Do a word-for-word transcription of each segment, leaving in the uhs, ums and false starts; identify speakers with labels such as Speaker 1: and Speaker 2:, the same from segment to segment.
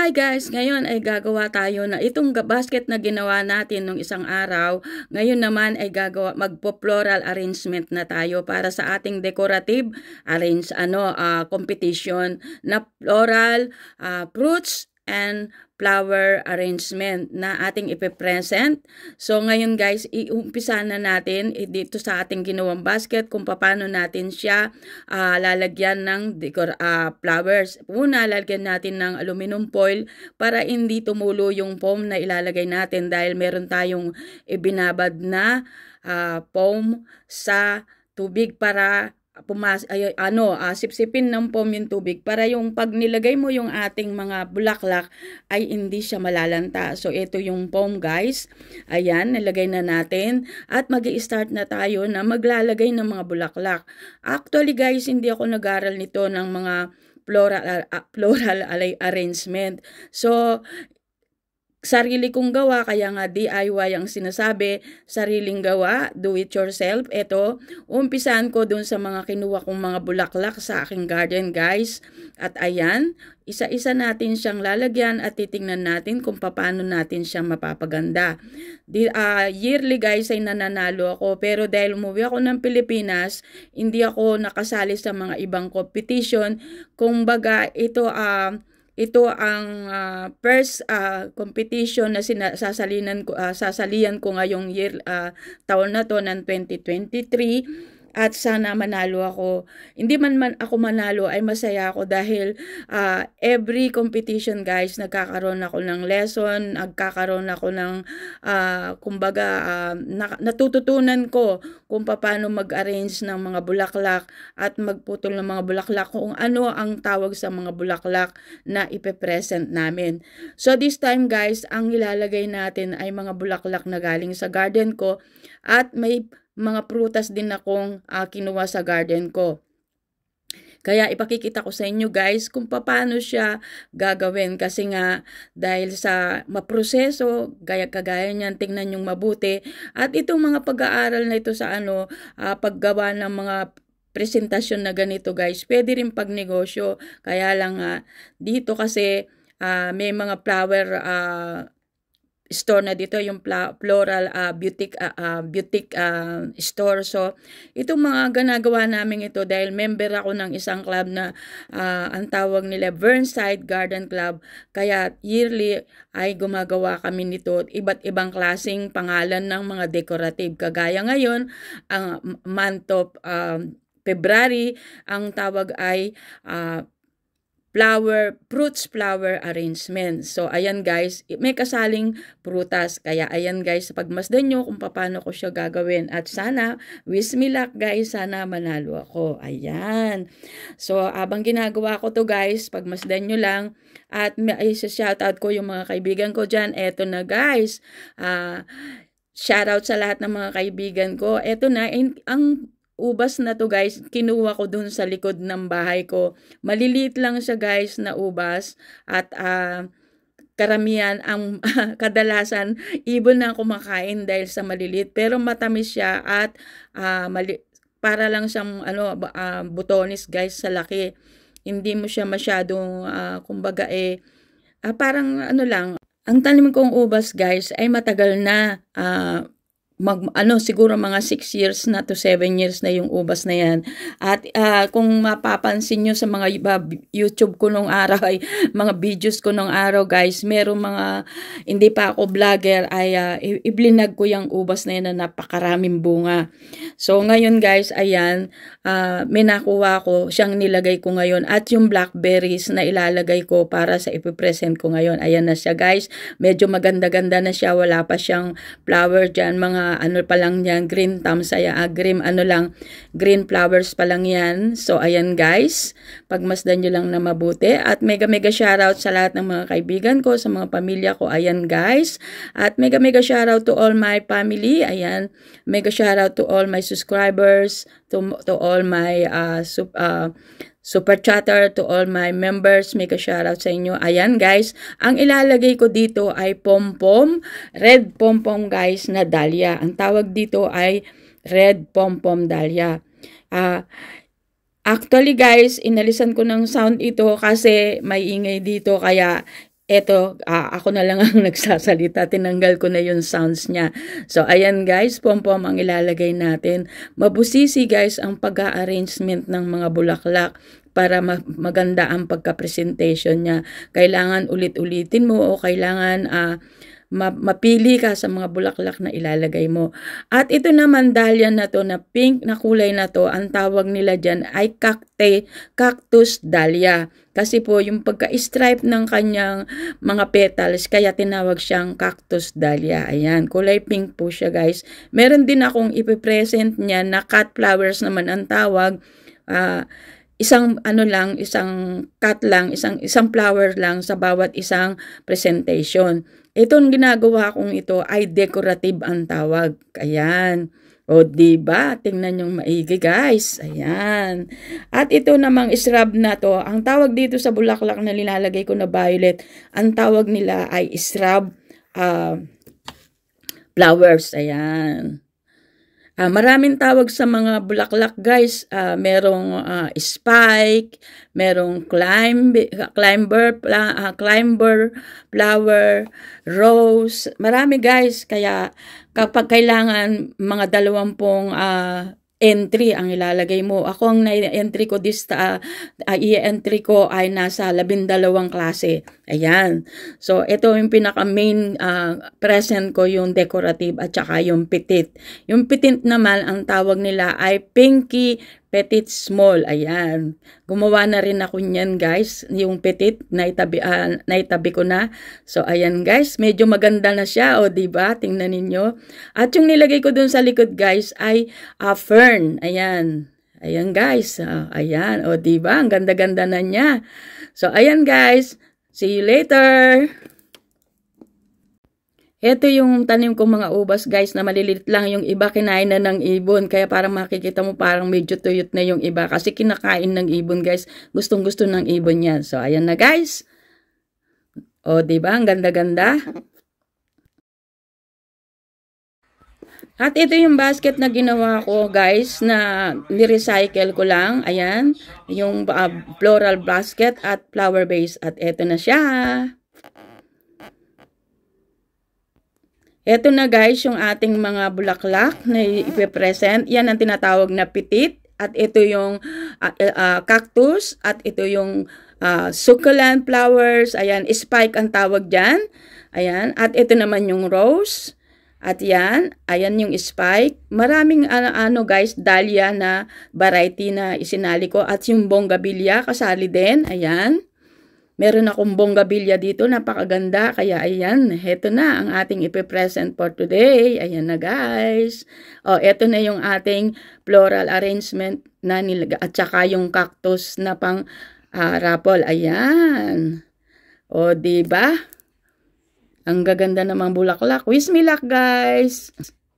Speaker 1: Hi guys! Ngayon ay gagawa tayo na itong basket na ginawa natin nung isang araw. Ngayon naman ay gagawa, magpo-floral arrangement na tayo para sa ating decorative arrange ano uh, competition na floral uh, fruits and flower arrangement na ating ipipresent. So ngayon guys, iumpisa na natin dito sa ating ginawang basket kung paano natin siya uh, lalagyan ng decor uh, flowers. Una, lalagyan natin ng aluminum foil para hindi tumulo yung foam na ilalagay natin dahil meron tayong ibinabad na uh, foam sa tubig para pumas ay, ano uh, sipsipin ng foam yung tubig para yung pag nilagay mo yung ating mga bulaklak ay hindi siya malalanta. So ito yung foam guys. Ayan, nilagay na natin at magi-start na tayo na maglalagay ng mga bulaklak. Actually guys, hindi ako nag-aral nito ng mga floral uh, floral arrangement. So sarili kong gawa, kaya nga D I Y ang sinasabi, sariling gawa, do it yourself. Ito, umpisahan ko dun sa mga kinuha kong mga bulaklak sa aking garden guys. At ayan, isa-isa natin siyang lalagyan at titingnan natin kung paano natin siyang mapapaganda. Di, uh, yearly guys ay nananalo ako, pero dahil umuwi ako ng Pilipinas, hindi ako nakasali sa mga ibang competition. Kung baga, ito uh, Ito ang uh, first uh, competition na sasalinan ko, uh, sasalian ko ngayong year, uh, taon na to ng twenty twenty-three. At sana manalo ako. Hindi man man ako manalo ay masaya ako dahil uh, every competition guys, nagkakaroon ako ng lesson, nagkakaroon ako ng uh, kumbaga uh, natututunan ko kung paano mag-arrange ng mga bulaklak at magputol ng mga bulaklak, kung ano ang tawag sa mga bulaklak na ipe-present namin. So this time guys, ang ilalagay natin ay mga bulaklak na galing sa garden ko at may mga prutas din akong uh, kinuha sa garden ko. Kaya ipakikita ko sa inyo guys kung paano siya gagawin, kasi nga dahil sa maproseso, gaya kagaya niyan, tingnan yung mabuti. At itong mga pag-aaral na ito sa ano, uh, paggawa ng mga presentasyon na ganito guys, pwede rin pagnegosyo. Kaya lang uh, dito kasi uh, may mga flower uh, store na dito, yung floral uh, boutique uh, uh, boutique uh, store. So itong mga ginagawa namin ito dahil member ako ng isang club na uh, ang tawag nila Burnside Garden Club, kaya yearly ay gumagawa kami nito, iba't ibang klaseng pangalan ng mga decorative. Kagaya ngayon ang uh, month of uh, February, ang tawag ay uh, flower, fruits flower arrangement. So, ayan guys, may kasaling prutas. Kaya ayan guys, pagmasdan nyo kung paano ko siya gagawin. At sana, wish me luck guys, sana manalo ako. Ayan. So, abang ginagawa ko to guys, pagmasdan nyo lang. At may shoutout ko yung mga kaibigan ko dyan. Eto na guys. Uh, shoutout sa lahat ng mga kaibigan ko. Eto na, ang ubas na to guys, kinuha ko dun sa likod ng bahay ko. Maliliit lang siya guys na ubas at uh, karamihan ang kadalasan ibon na kumakain dahil sa maliliit, pero matamis siya at uh, mali para lang siyang ano uh, butonis guys sa laki. Hindi mo siya masyadong uh, kumbaga eh uh, parang ano lang. Ang tanim kong ubas guys ay matagal na, uh, Mag, ano, siguro mga six years na to seven years na yung ubas na yan. At uh, kung mapapansin nyo sa mga uh, YouTube ko nung araw, ay mga videos ko nung araw guys, meron mga, hindi pa ako vlogger, ay uh, iblinag ko yung ubas na yan na napakaraming bunga. So ngayon guys, ayan, uh, may nakuha ko, siyang nilagay ko ngayon. At yung blackberries na ilalagay ko para sa ipipresent ko ngayon, ayan na siya guys. Medyo maganda-ganda na siya, wala pa siyang flower dyan, mga ano pa lang yan, green thumbs, ay uh, green ano lang, green flowers pa lang yan. So ayan guys, pagmasdan nyo lang na mabuti. At mega mega shoutout sa lahat ng mga kaibigan ko, sa mga pamilya ko, ayan guys. At mega mega shoutout to all my family, ayan, mega shoutout to all my subscribers, to, to all my uh, sup, uh, super chatter, to all my members, make a shoutout sa inyo. Ayan guys, ang ilalagay ko dito ay pom-pom, red pom-pom guys na dahlia. Ang tawag dito ay red pom-pom dahlia. Uh, actually guys, inalisan ko ng sound ito kasi may ingay dito, kaya eto, uh, ako na lang ang nagsasalita, tinanggal ko na yung sounds niya. So, ayan guys, pom-pom ang ilalagay natin. Mabusisi guys ang pag-arrangement ng mga bulaklak para ma maganda ang pagka-presentation niya. Kailangan ulit-ulitin mo o kailangan uh, ma mapili ka sa mga bulaklak na ilalagay mo. At ito naman dahlia na to na pink na kulay na to, ang tawag nila dyan ay cacti, cactus dahlia. Kasi po yung pagka-stripe ng kanyang mga petals, kaya tinawag siyang cactus dahlia. Ayan, kulay pink po siya guys. Meron din akong ipipresent niya na cut flowers naman ang tawag. Ah... Uh, Isang ano lang, isang cut lang, isang isang flower lang sa bawat isang presentation. Itong ginagawa kong ito ay decorative ang tawag. Ayan. O diba? Tingnan yung maigi guys. Ayan. At ito namang shrub na to, ang tawag dito sa bulaklak na nilalagay ko na violet, ang tawag nila ay shrub uh, flowers. Ayan. Uh, maraming tawag sa mga bulaklak guys, uh, merong uh, spike, merong climb, climber, uh, climber, flower, rose, marami guys. Kaya kapag kailangan mga dalawampung uh, entry ang ilalagay mo. Ako ang na-entry ko this uh, uh, i-entry ko ay nasa labindalawang klase. Ayan. So ito yung pinaka main uh, present ko, yung decorative at saka yung petit. Yung petit naman ang tawag nila ay pinky petit small. Ayan. Gumawa na rin ako niyan guys. Yung petit naitabi uh, naitabi ko na. So ayan guys, medyo maganda na siya, o di ba? Tingnan ninyo. At yung nilagay ko dun sa likod guys ay uh, fern. Ayan. Ayan guys. Uh, ayan, o di ba? Ang ganda-ganda na niya. So ayan guys. See you later. Ito yung tanim kong mga ubas guys na maliliit lang. Yung iba kinain na ng ibon. Kaya parang makikita mo parang medyo tuyot na yung iba. Kasi kinakain ng ibon guys. Gustong gusto ng ibon yan. So ayan na guys. O diba? Ang ganda-ganda. At ito yung basket na ginawa ko guys, na ni-recycle ko lang. Ayan. Yung uh, floral basket at flower base. At ito na siya. Ito na guys yung ating mga bulaklak na ipipresent. Yan ang tinatawag na petit. At ito yung uh, uh, cactus. At ito yung uh, succulent flowers. Ayan, spike ang tawag dyan. Ayan. At ito naman yung rose. At yan, ayan yung spike. Maraming ano, ano guys, dahlia na variety na isinali ko. At yung bonggabilya kasali din. Ayan. Meron akong bonggabilya dito, napakaganda. Kaya ayan, heto na ang ating ipipresent for today. Ayan na guys. O, eto na yung ating floral arrangement na nilaga. At saka yung cactus na pang uh, raffle. Ayan. O, diba? Ang gaganda namang bulaklak. Wish me luck guys.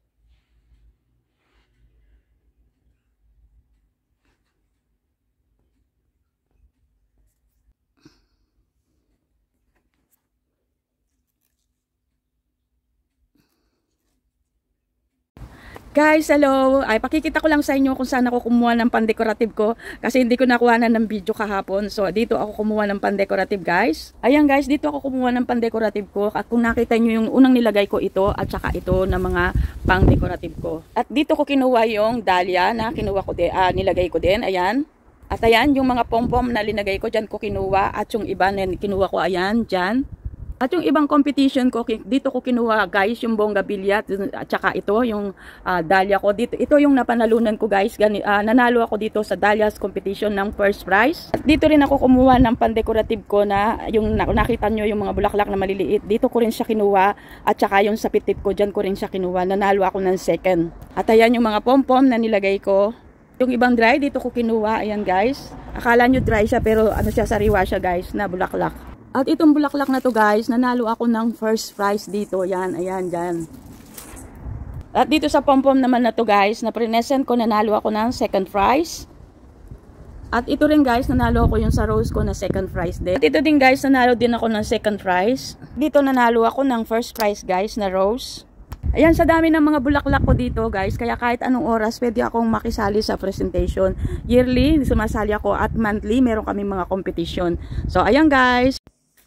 Speaker 1: Guys, hello! Ay, pakikita ko lang sa inyo kung saan ako kumuha ng pandecorative ko. Kasi hindi ko nakuha na ng video kahapon. So, dito ako kumuha ng pandecorative, guys. Ayan, guys, dito ako kumuha ng pandecorative ko. At kung nakita nyo yung unang nilagay ko ito, at saka ito na mga pang-decorative ko. At dito ko kinuha yung dahlia na kinuha ko din, ah, nilagay ko din. Ayan. At ayan, yung mga pom-pom na linagay ko, dyan ko kinuha. At yung iba na kinuha ko, ayan, dyan. At yung ibang competition ko, dito ko kinuha guys, yung bonggabilya, at saka ito, yung uh, dahlia ko. Dito, ito yung napanalunan ko guys. Gani, uh, nanalo ako dito sa dahlia's competition ng first prize. At dito rin ako kumuha ng pandecorative ko na, yung nakita nyo yung mga bulaklak na maliliit. Dito ko rin siya kinuha. At saka yung sa pitit ko, dyan ko rin siya kinuha. Nanalo ako ng second. At ayan yung mga pom-pom na nilagay ko. Yung ibang dry, dito ko kinuha. Ayan guys. Akala nyo dry siya, pero ano siya, sariwa siya guys, na bulaklak. At itong bulaklak na to guys, nanalo ako ng first prize dito. Yan, ayan, dyan. At dito sa pom-pom naman na to guys, na present ko, nanalo ako ng second prize. At ito rin guys, nanalo ako yung sa rose ko na second prize din. At ito din guys, nanalo din ako ng second prize. Dito nanalo ako ng first prize guys na rose. Ayan, sa dami ng mga bulaklak ko dito guys, kaya kahit anong oras pwede akong makisali sa presentation. Yearly, sumasali ako, at monthly meron kami mga competition. So ayan guys.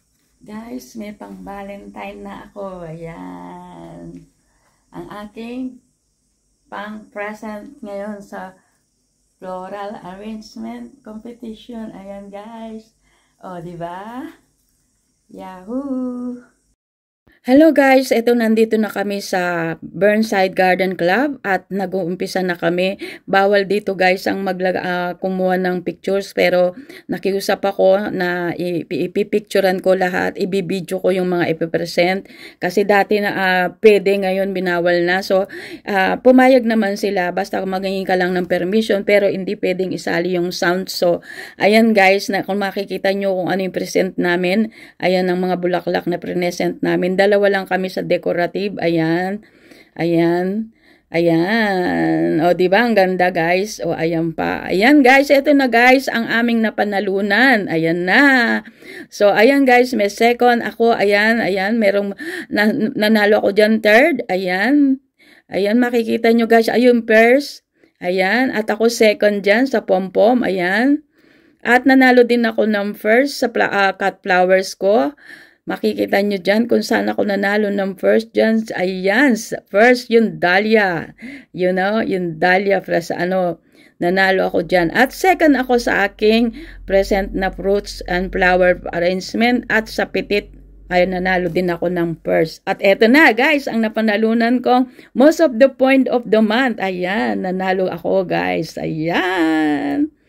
Speaker 1: Guys, may pang Valentine na ako. Ayan. Ang aking pang present ngayon sa floral arrangement competition. Ayan guys. O, di ba? Yahoo! Hello guys, ito nandito na kami sa Burnside Garden Club at nag-uumpisa na kami. Bawal dito guys ang maglag uh, kumuha ng pictures pero nakiusap ako na ipipicturean ko lahat, ibibidyo ko yung mga ipipresent kasi dati na uh, pwede, ngayon binawal na. So uh, pumayag naman sila basta magingin ka lang ng permission pero hindi pwedeng isali yung sound. So ayan guys, na kung makikita nyo kung ano yung present namin, ayan ang mga bulaklak na present namin. Dalawa lang kami sa decorative. Ayan. Ayan. Ayan. O, diba? Ang ganda, guys. O, ayan pa. Ayan, guys. Ito na, guys, ang aming napanalunan. Ayan na. So, ayan, guys. May second. Ako, ayan. Ayan. Merong na, nanalo ako dyan. Third. Ayan. Ayan, makikita nyo, guys. Ayun, first. Ayan. At ako second dyan sa pom-pom. Ayan. At nanalo din ako ng first sa uh, cut flowers ko. Makikita nyo dyan kung saan ako nanalo ng first dyan. Ayan, first yung dahlia. You know, yung dahlia plus ano, nanalo ako dyan. At second ako sa aking present na fruits and flower arrangement. At sa petit, ay nanalo din ako ng first. At eto na guys, ang napanalunan kong most of the point of the month. Ayan, nanalo ako guys. Ayan.